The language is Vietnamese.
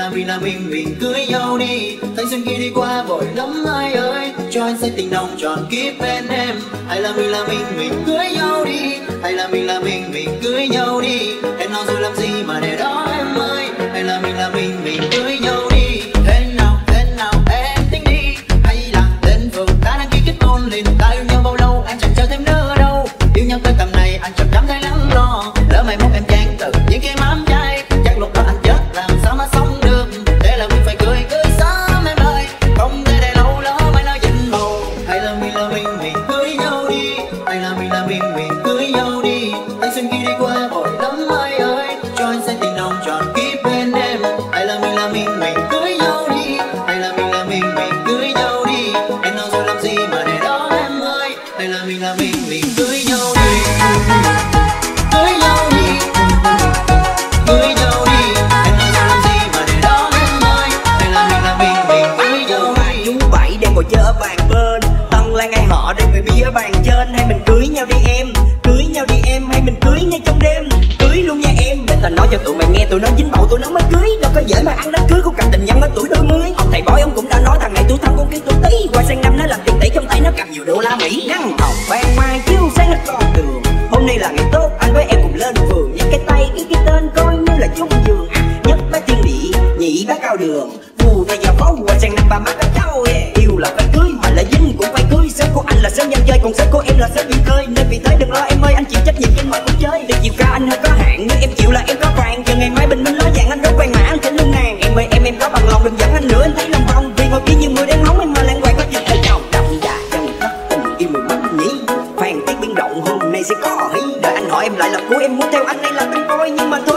là mình cưới nhau đi. Thanh xuân kia đi qua vội lắm ai ơi, cho anh say tình nồng tròn kiếp bên em. Hay là mình cưới nhau đi. Hay là mình cưới nhau đi. Em nói rồi làm gì mà để đó em ơi. Hay là mình cưới nhau đi. Thế nào em tính đi. Hay là đến phường đã đăng ký kết hôn liền. Ta yêu nhau bao lâu anh chẳng chờ thêm nữa đâu. Yêu nhau tới tầm này anh chẳng dám thấy lắng lo. Lỡ mai mốt em chán từ những cái mám trai, chắc lúc đó anh chết làm sao mà sống được. Thế là mình phải cưới sớm em ơi, không thể để lâu lỡ mai nó dính bầu. Hay là mình cưới nhau đi. Hay là mình cưới nhau đi. Thanh xuân kia đi qua vội lắm ai ơi, cho anh say tình nồng tròn kiếp bên em. Hay là mình cưới nhau đi. Hay là mình cưới nhau đi. Em nói rồi làm gì mà để đó em ơi. Hay là mình cưới nhau đi. Cưới nhau đi. Cưới nhau đi. Em nói rồi làm gì mà để đó em ơi. Hay là mình cưới nhau đi. Chú Bảy đang ngồi chơi ở bàn bên, Tân Lan ai họ đang ngồi bia ở bàn trên. Hay mình cưới nhau đi em, cưới nhau đi em. Hay mình cưới ngay trong đêm, cưới luôn nha em. Để ta nói cho tụi mày nghe, tụi nó dính bầu tụi nó mới cưới. Đâu có dễ mà ăn đám cưới của cặp tình nhân ở tuổi đôi mươi. Ông thầy bói ông cũng đã nói thằng này tuổi thân con kia tuổi Tý. Qua sang năm nó làm tiền tỷ, trong tay nó cầm nhiều đô la Mỹ. Nắng hồng ban mai chiếu sáng hết con đường. Hôm nay là ngày tốt, anh với em cùng lên phường. Nhắc cái tay cái tên coi như là chung giường. Nhất bác thiên địa, nhị bác cao đường. Phù thầy vào phố qua sang năm ba mắt các cháu. Yêu là phải cưới mà là dính cũng phải cưới. Sếp của anh là sếp nhân chơi, còn sếp của em là sếp đi khơi. Nên vì thế đừng lo em ơi, anh chịu trách nhiệm trên mọi cuộc chơi. Để chiều ca anh hơi có hạn, nhưng em chịu là em có vàng. Chờ ngày mai bình minh nói dạng anh rốt vàng mã anh trên lưng nàng. Em ơi em có bằng lòng đừng dẫn anh nữa, anh thấy lòng vòng. Vì ngồi kia như người đang hóng em mà lãng quay có chuyện ở chồng. Đậm đà trong đất tình yêu mình mất nhỉ. Phan tiết biến động hôm nay sẽ có hỉ. Đợi anh hỏi em lại là của em muốn theo anh hay là tên coi. Nhưng mà thôi